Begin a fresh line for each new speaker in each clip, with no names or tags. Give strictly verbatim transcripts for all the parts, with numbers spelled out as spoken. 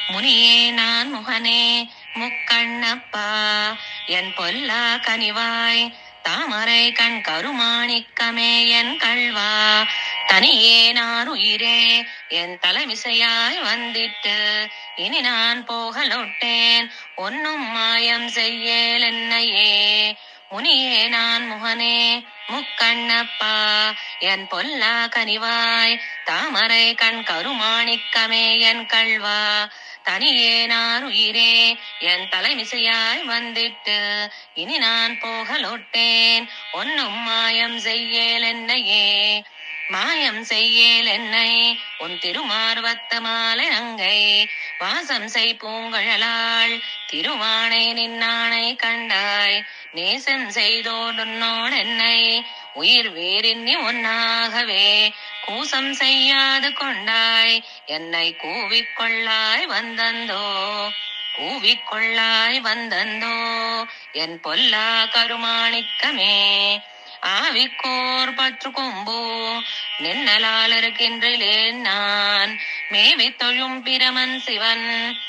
முனியே நான் முகனே முக்கண்ணப்பா என் பொல்லா கனிவாய் தாமரை கண் கருமாணிக்கமே என் கள்வா தனியே நான் உயிரே என் தலைமிசையாய் வந்திட்டு இனி நான் போகலொட்டேன் ஒன்னும் மாயம் செய்யேல் என்னையே. முனியே நான் முகனே முக்கண்ணப்பா என் பொல்லா கனிவாய் தாமரை கண் கருமாணிக்கமே என் கள்வா தனியே நான் உயிரே என் தலைமிசையாய் வந்திட்டு இனி நான் போகலொட்டேன் ஒன்னும் மாயம் செய்யேல் என்னையே. மாயம் செய்யேல் என்னை உன் திருமார்வத்த மாலை அங்கை வாசம் செய் பூங்கழலாள் திருவானை நின்னானை கண்டாய் நேசம் செய்தோடுன்னோடு என்னை உயிர் வேறின்னி ஒன்னாகவே கூசம் செய்யாது கொண்டாய் என்னை கூவிக்கொள்ளாய் வந்தந்தோ கூவிக்கொள்ளாய் வந்தந்தோ என் பொல்லா கருமாணிக்கமே. ஆவிக்கோர் பற்று கொம்பு நின்னலால் இருக்கின்றேன் நான் மேவி தொழும் பிரமன் சிவன்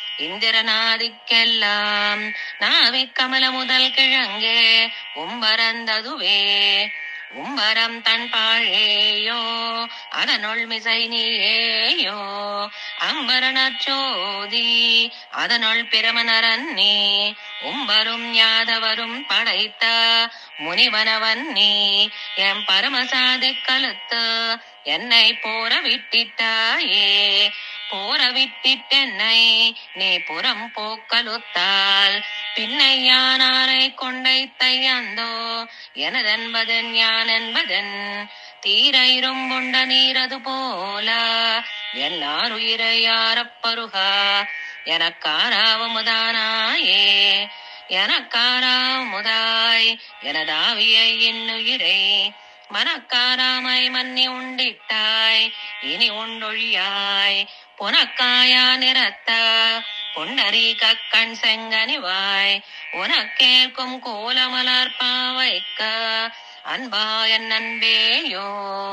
இந்திரநாதிக்கெல்லாம் நாவி கமல முதல் கிழங்கே உம்பரந்ததுவே உம்பரம் தன் பாழேயோ அதனுள் மிசை நீயேயோ அம்பரணச்சோதி அதனுள் பிரமனரன் நீ உம்பரும் யாதவரும் படைத்த முனிவனவன் நீ எம் பரமசாதி கழுத்து என்னை போர விட்டிட்டாயே போர விட்டிட்டென்னை நீ புறம் போக்கலுத்தால் பின்னை யானாரை கொண்டைத்தை அந்தோ எனதென்பதன் யான் என்பதன் தீர இரும்புண்ட நீரது போல எல்லார் உயிரை யாரப்பருகா எனக்காராவமுதானாயே எனக்காராமுதாய் எனதாவியை இன்னுயிரை மனக்காராமை மன்னி உண்டிட்டாய் இனி உண்டொழியாய் புனக்காயா நிறத்த பொன்னரி கக்கண் செங்கனிவாய் உனக்கேற்கும் கோலமலர் பாவைக்க அன்பா என் அன்பேயோ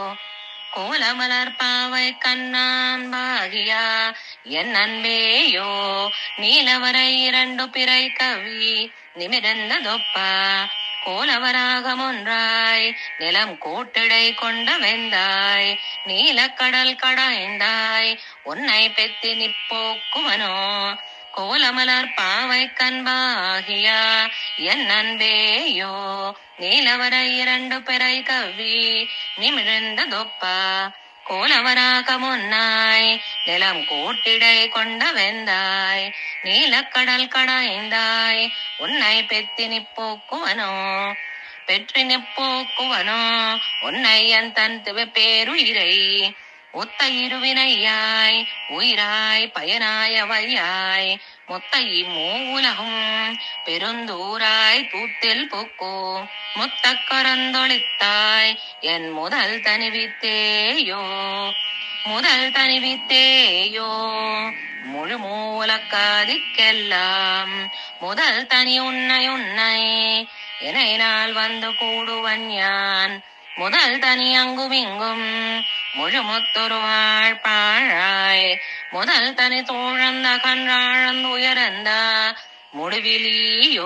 கோலமலர் பாவை கண்ணான் பாகியா என் அன்பேயோ நீலவரை இரண்டு பிறை கவி நிமிர்ந்ததொப்பா கோலவராகம் ஒன்றாய் நிலம் கூட்டிடை கொண்ட வெந்தாய் நீலக்கடல் கடாய்ந்தாய் உன்னை பெத்தி நிப்போக்குவனோ கோலமலர் பாவை கண்பாகியா என் அன்பேயோ நீலவரை இரண்டு பிறை கவி நிமிர்ந்ததொப்பா கோலவராகம் ஒன்னாய் நிலம் கூட்டிடை கொண்ட வெந்தாய் நீலக்கடல் கடாய்ந்தாய் உன்னை பெத்தி நிப்போக்குவனோ பெற்றி நிப்போக்குவனோ உன்னை என் தன் பேருயிரை ஒத்த இருவினையாய் உயிராய் பயனாயவையாய் மொத்த இம்மூலகும் பெருந்தூராய் தூத்தில் பூக்கோ முத்த கரந்தொழித்தாய் என் முதல் தனிவித்தேயோ முதல் தனிவித்தேயோ முழு மூலக்காதிக்கெல்லாம் முதல் தனி உன்னை உன்னை என்னை நாள் வந்து கூடுவன் யான் முதல் தனி அங்கும் இங்கும் முழுமுத்தொரு வாழ்பாழாய் முதல் தனி தோழந்த கன்றாழந்து உயர்ந்த முடிவிலியோ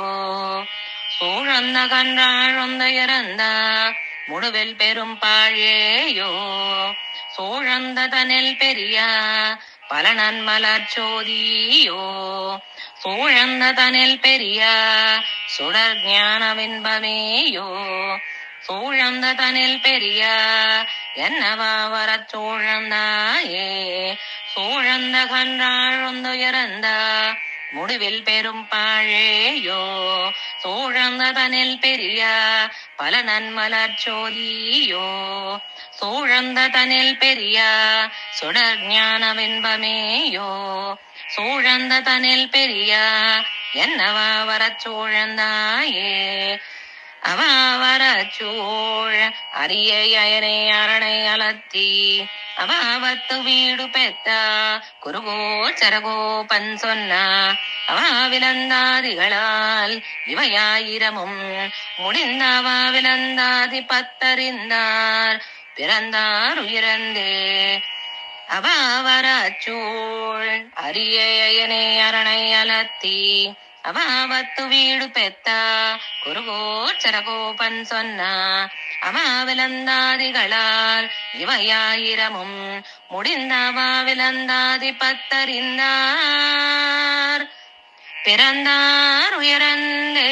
சூழந்த கன்றாழந்த இறந்த முடுவில் பெரும் பாழேயோ சூழந்த தனில் பெரிய பல நன்மலர் சோதியோ சூழந்த தனில் பெரிய சுடர் ஞான வின்பமேயோ சூழந்த தனில் பெரிய என்னவா வரச் சூழந்தாயே சூழந்த கன்றாழந்து இறந்த முடிவில் பெரும் பாழேயோ சூழந்த தனில் பெரிய பல நன்மலர் சோதியோ சூழந்த தனில் பெரிய சுடர் ஞான வின்பமேயோ சூழந்த தனில் பெரிய என்னவா வரச் சூழந்தாயே அவா வரச்சூழ் அரிய அயனை அரணை அலத்தி அவாவத்து வீடு பெத்த குருகோ சரகோ பன் சொன்ன அவா விலந்தாதிகளால் இவையாயிரமும் முடிந்த அவா விலந்தாதி பத்தறிந்தார் பிறந்தார் உயிரந்தே அவாவரச்சூழ் அரியயனே அரணை அலத்தி அவாவத்து வீடு பெத்த குருகோச்சரகோபன் சொன்ன அவாவிலந்தாதிகளால் இவையாயிரமும் முடிந்த அவாவிலந்தாதி பத்தறிந்தார் பிறந்தார் உயரந்தே.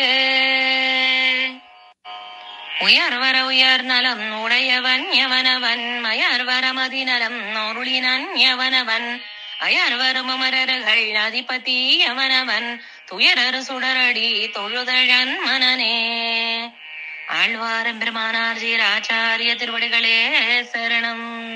உயர்வர உயர் நலம் உடையவன் எவனவன் மயர்வர மதிநலம் நொருளினன் எவனவன் அயர்வரும் அமரர்கள் அதிபதி எவனவன் துயரரு சுடரடி தொழுதழன் மனனே. ஆழ்வாரம் பெருமானார் ஜீராச்சாரிய திருவடிகளே சரணம்.